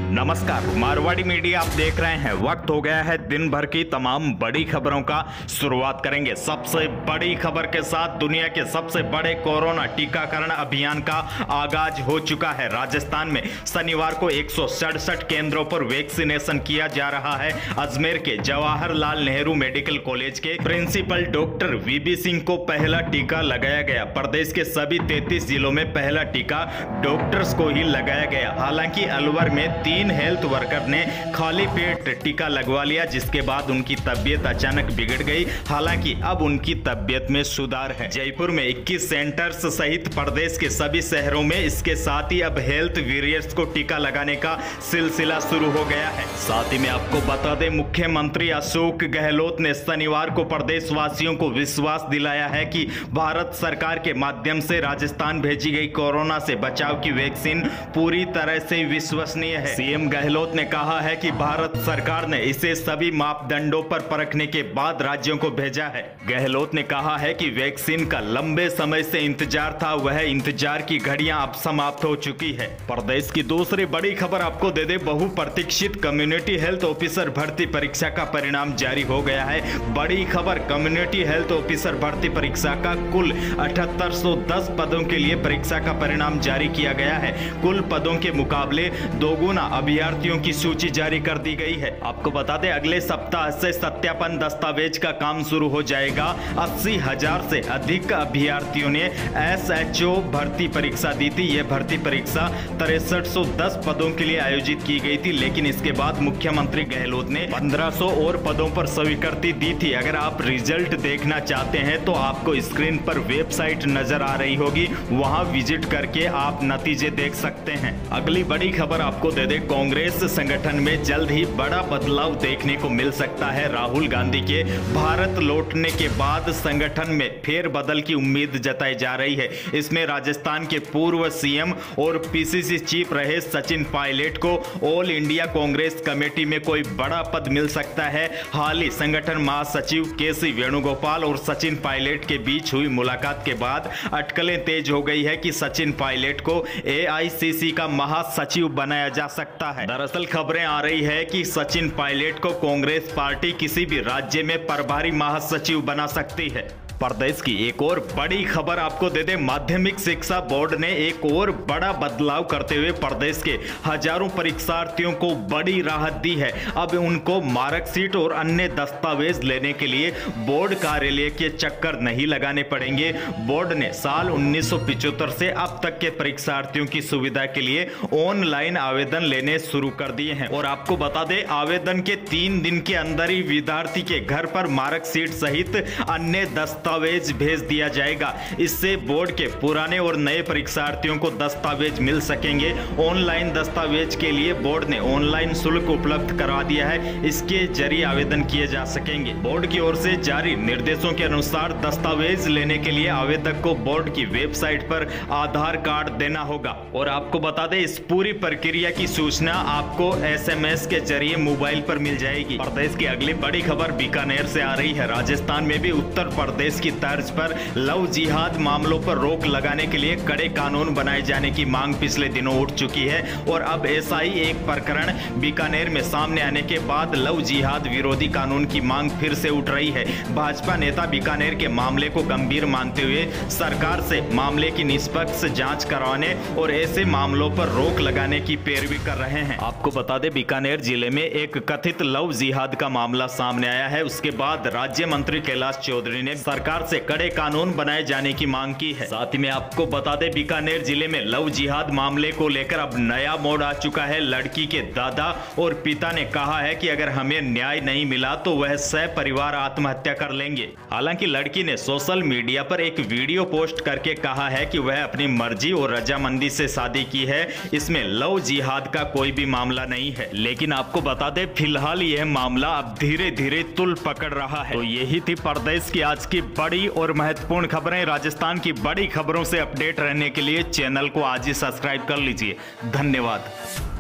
नमस्कार, मारवाड़ी मीडिया आप देख रहे हैं। वक्त हो गया है दिन भर की तमाम बड़ी खबरों का। शुरुआत करेंगे सबसे बड़ी खबर के साथ। दुनिया के सबसे बड़े कोरोना टीकाकरण अभियान का आगाज हो चुका है। राजस्थान में शनिवार को 167 केंद्रों पर वैक्सीनेशन किया जा रहा है। अजमेर के जवाहरलाल नेहरू मेडिकल कॉलेज के प्रिंसिपल डॉक्टर वीबी सिंह को पहला टीका लगाया गया। प्रदेश के सभी 33 जिलों में पहला टीका डॉक्टर्स को ही लगाया गया। हालांकि अलवर में 3 हेल्थ वर्कर ने खाली पेट टीका लगवा लिया, जिसके बाद उनकी तबीयत अचानक बिगड़ गई। हालांकि अब उनकी तबीयत में सुधार है। जयपुर में 21 सेंटर्स सहित प्रदेश के सभी शहरों में इसके साथ ही अब हेल्थ वॉरियर्स को टीका लगाने का सिलसिला शुरू हो गया है। साथ ही में आपको बता दें, मुख्यमंत्री अशोक गहलोत ने शनिवार को प्रदेशवासियों को विश्वास दिलाया है कि भारत सरकार के माध्यम से राजस्थान भेजी गई कोरोना से बचाव की वैक्सीन पूरी तरह से विश्वसनीय है। सीएम गहलोत ने कहा है कि भारत सरकार ने इसे सभी मापदंडों पर परखने के बाद राज्यों को भेजा है। गहलोत ने कहा है कि वैक्सीन का लंबे समय से इंतजार था, वह इंतजार की घड़ियां अब समाप्त हो चुकी है। प्रदेश की दूसरी बड़ी खबर आपको दे दे, बहुप्रतीक्षित कम्युनिटी हेल्थ ऑफिसर भर्ती परीक्षा का परिणाम जारी हो गया है। बड़ी खबर, कम्युनिटी हेल्थ ऑफिसर भर्ती परीक्षा का कुल 7810 पदों के लिए परीक्षा का परिणाम जारी किया गया है। कुल पदों के मुकाबले दोगुना अभ्यर्थियों की सूची जारी कर दी गई है। आपको बता दें, अगले सप्ताह से सत्यापन दस्तावेज का काम शुरू हो जाएगा। 80,000 से अधिक अभ्यर्थियों ने SHO भर्ती परीक्षा दी थी। यह भर्ती परीक्षा 6310 पदों के लिए आयोजित की गई थी, लेकिन इसके बाद मुख्यमंत्री गहलोत ने 1500 और पदों पर स्वीकृति दी थी। अगर आप रिजल्ट देखना चाहते हैं तो आपको स्क्रीन पर वेबसाइट नजर आ रही होगी, वहां विजिट करके आप नतीजे देख सकते हैं। अगली बड़ी खबर आपको दे दे, कांग्रेस संगठन में जल्द ही बड़ा बदलाव देखने को मिल सकता है। राहुल गांधी के भारत लौटने के बाद संगठन में फेरबदल की उम्मीद जताई जा रही है। इसमें राजस्थान के पूर्व सीएम और PCC चीफ रहे सचिन पायलट को ऑल इंडिया कांग्रेस कमेटी में कोई बड़ा पद मिल सकता है। हाल ही संगठन महासचिव KC वेणुगोपाल और सचिन पायलट के बीच हुई मुलाकात के बाद अटकलें तेज हो गई है कि सचिन पायलट को AICC का महासचिव बनाया जा सकता है। दरअसल खबरें आ रही है कि सचिन पायलट को कांग्रेस पार्टी किसी भी राज्य में प्रभारी महासचिव बना सकती है। प्रदेश की एक और बड़ी खबर आपको दे दे, माध्यमिक शिक्षा बोर्ड ने एक और बड़ा बदलाव करते हुए प्रदेश के हजारों परीक्षार्थियों को बड़ी राहत दी है। अब उनको मार्कशीट और अन्य दस्तावेज लेने के लिए बोर्ड कार्यालय के चक्कर नहीं लगाने पड़ेंगे। बोर्ड ने साल 1975 से अब तक के परीक्षार्थियों की सुविधा के लिए ऑनलाइन आवेदन लेने शुरू कर दिए हैं। और आपको बता दें, आवेदन के 3 दिन के अंदर ही विद्यार्थी के घर पर मार्कशीट सहित अन्य दस्तावेज भेज दिया जाएगा। इससे बोर्ड के पुराने और नए परीक्षार्थियों को दस्तावेज मिल सकेंगे। ऑनलाइन दस्तावेज के लिए बोर्ड ने ऑनलाइन शुल्क उपलब्ध करा दिया है, इसके जरिए आवेदन किए जा सकेंगे। बोर्ड की ओर से जारी निर्देशों के अनुसार दस्तावेज लेने के लिए आवेदक को बोर्ड की वेबसाइट पर आधार कार्ड देना होगा। और आपको बता दें, इस पूरी प्रक्रिया की सूचना आपको SMS के जरिए मोबाइल पर मिल जाएगी। प्रदेश की अगली बड़ी खबर बीकानेर से आ रही है। राजस्थान में भी उत्तर प्रदेश की तर्ज पर लव जिहाद मामलों पर रोक लगाने के लिए कड़े कानून बनाए जाने की मांग पिछले दिनों उठ चुकी है। और अब ऐसा ही एक प्रकरण बीकानेर में सामने आने के बाद लव जिहाद विरोधी कानून की मांग फिर से उठ रही है। भाजपा नेता बीकानेर के मामले को गंभीर मानते हुए सरकार से मामले की निष्पक्ष जांच करवाने और ऐसे मामलों पर रोक लगाने की पैरवी कर रहे हैं। आपको बता दें, बीकानेर जिले में एक कथित लव जिहाद का मामला सामने आया है। उसके बाद राज्य मंत्री कैलाश चौधरी ने सरकार से कड़े कानून बनाए जाने की मांग की है। साथ ही में आपको बता दें, बीकानेर जिले में लव जिहाद मामले को लेकर अब नया मोड़ आ चुका है। लड़की के दादा और पिता ने कहा है कि अगर हमें न्याय नहीं मिला तो वह सपरिवार आत्महत्या कर लेंगे। हालांकि लड़की ने सोशल मीडिया पर एक वीडियो पोस्ट करके कहा है कि वह अपनी मर्जी और रजामंदी से शादी की है, इसमें लव जिहाद का कोई भी मामला नहीं है। लेकिन आपको बता दें, फिलहाल यह मामला अब धीरे धीरे तुल पकड़ रहा है। तो यही थी प्रदेश की आज की बड़ी और महत्वपूर्ण खबरें। राजस्थान की बड़ी खबरों से अपडेट रहने के लिए चैनल को आज ही सब्सक्राइब कर लीजिए। धन्यवाद।